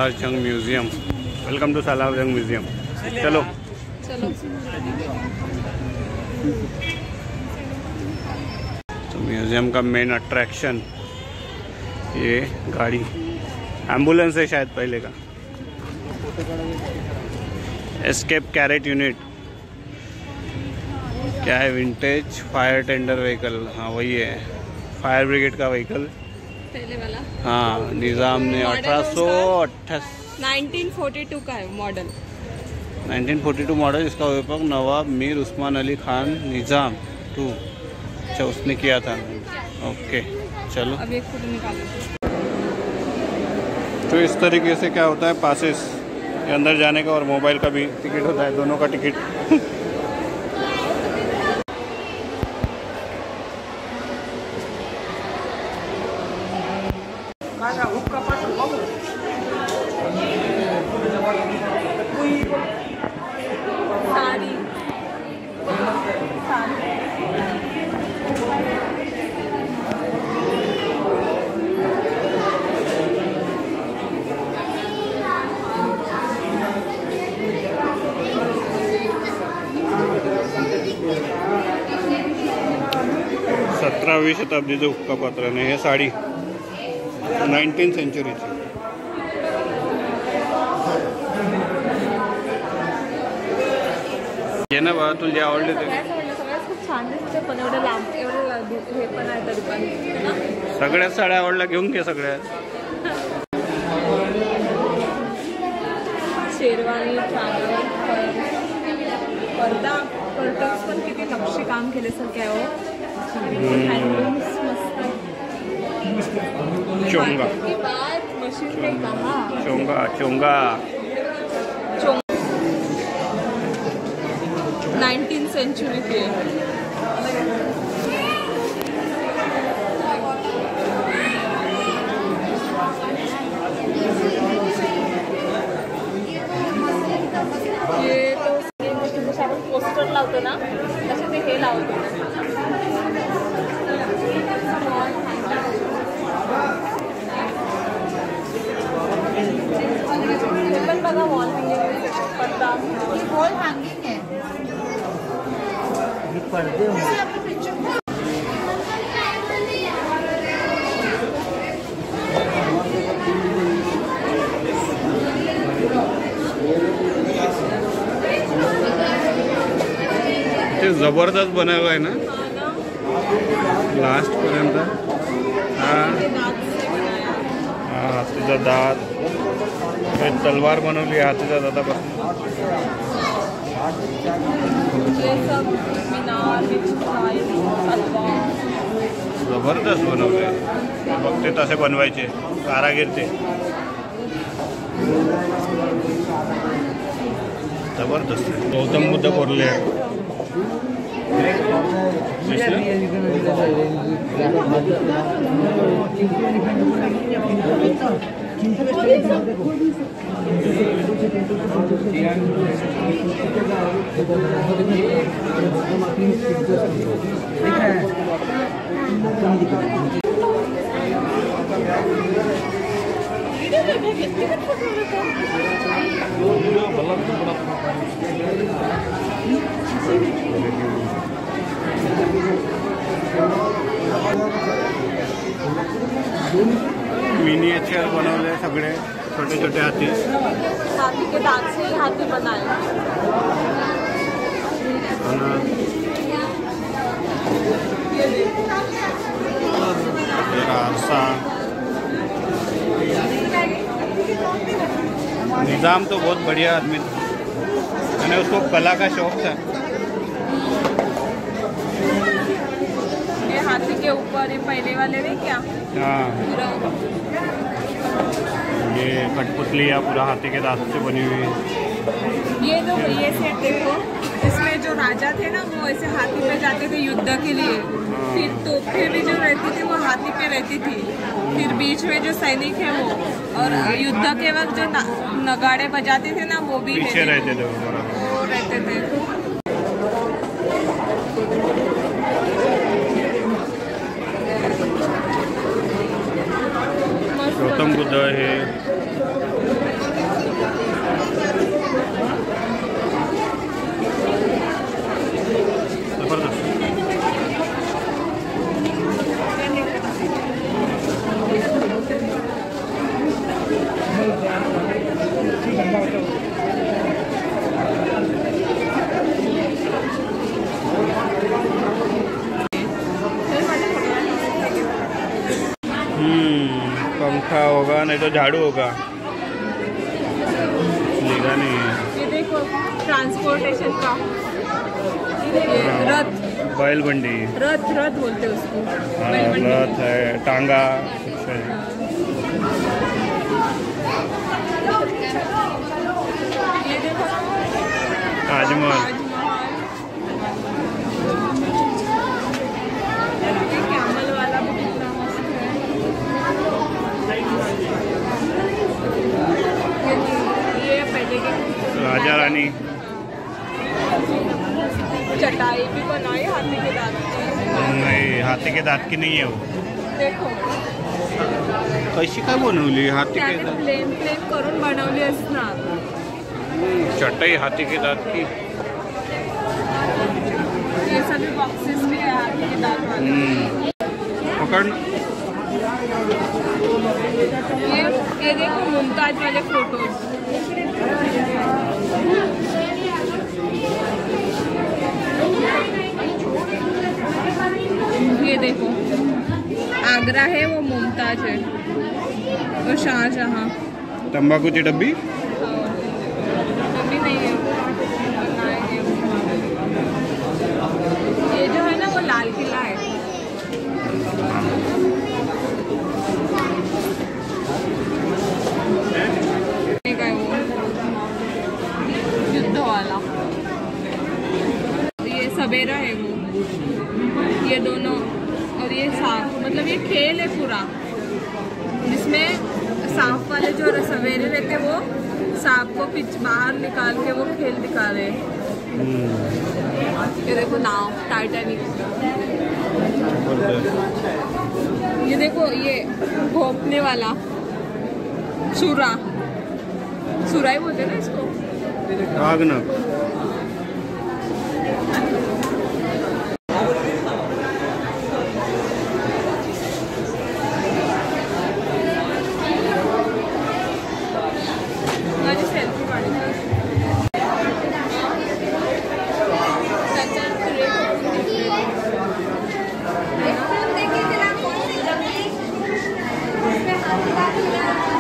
सालार जंग museum. Welcome to सालार जंग museum. चलो चलो। तो म्यूजियम का मेन अट्रैक्शन ये गाड़ी, एम्बुलेंस है शायद पहले का। एस्केप कैरेट यूनिट क्या है? Vintage fire tender vehicle. हाँ वही है, फायर ब्रिगेड का व्हीकल पहले वाला। हाँ, निज़ाम ने 1942 का है मॉडल। 1942 मॉडल। इसका उपयोग नवाब मीर उस्मान अली खान निज़ाम 2, अच्छा उसने किया था। ओके चलो। अब एक फोटो निकालो। तो इस तरीके से क्या होता है, पासेस के अंदर जाने का और मोबाइल का भी टिकट होता है, दोनों का टिकट। साड़ी 17वी शताब्दीचं हुक्कापात्र आणि हे साडी 19th सेंचुरीची। ये ना बा, तुला जे आवडले ते सगळ्यात खूप छान दिसते, पण एवढं लांब एवढं हे पण आहे तरी पण ना। सगळ्याच साड्या आवडल्या, घेऊन घे सगळ्या। शेरवानी, चादर, पडदा, कर्टन्स पण किती नक्षी काम केल्यासारखे आहे हो। हँडलूम्स मस्त। चोंगा की बात मशीन है कहाँ? चोंगा चोंगा 19th सेंचुरी के। ये तो जैसे आपण पोस्टर लावतो ना तसे ते हे लावतो। पण बघा वॉल हँगिंग पडदा, वॉल हँगिंग है। पर्दे ते जबरदस्त बनवलं आहे ना लास्ट पर्यंत। हाँ हाथीचा दात, तलवार बनवली आहे हाथीच्या दातापासून। जबरदस्त बनवले, मग ते तसे बनवायचे कारागीर ते। जबरदस्त गौतम बुद्ध कोरले मिनिएचर बनवले सगळे छोटे छोटे हाथी। हाथी के दांत से ही हाथी बनाए। निज़ाम तो बहुत बढ़िया आदमी था, मैंने उसको कला का शौक था। ये हाथी के ऊपर ये पहले वाले नहीं क्या? हाँ, ये कठपुतली या पूरा हाथी के दांत से बनी हुई है। ये जो ये सेट देखो, इसमें जो राजा थे ना वो ऐसे हाथी पे जाते थे युद्ध के लिए। फिर तोपें भी जो रहती थी वो हाथी पे रहती थी। फिर बीच में जो सैनिक है वो, और युद्ध के वक्त जो नगाड़े बजाते थे ना वो भी पीछे रहते थे, वो रहते थे। गौतम बुद्ध है, होगा, नहीं तो झाड़ू होगा, लेगा नहीं है। ये देखो ट्रांसपोर्टेशन का ये रथ, बैलबंडी, रथ रथ बोलते हैं उसको। हाँ, बैलबंडी। रथ है, टांगा कुछ है। ये देखो ताजमहल, ये कैमल वाला भी कितना मस्त है। ये पहले के राजा रानी, चटाई भी बनाई हाथी के दांत की। नहीं हाथी के दांत की नहीं है वो। देखो कशी काय बनवली हाथी के त्याने दात? प्लेन प्लेन करून बनवली असणार। चटाई हाथी के दांत की। ये सभी बॉक्सेस भी है हाथी के दांत वाले। पकड़। ये देखो मुमताज वाले फोटोज। ये देखो आगरा है वो मुमताज है और शाहजहां। तंबाकू की डब्बी, अभी नहीं है बनाएंगे। ये जो है ना वो लाल किला है। युद्ध वाला ये सवेरा है वो, ये दोनों और ये सांप, मतलब ये खेल है पूरा जिसमें सांप वाले जो सवेरे रहते वो सांप को बाहर निकाल के वो खेल दिखा रहे हैं। ये देखो नाव टाइटैनिक। ये देखो ये भोंकने वाला सुरा, सुरा ही बोलते ना इसको। आगनक, माझी सेल्फी काढली। देखिए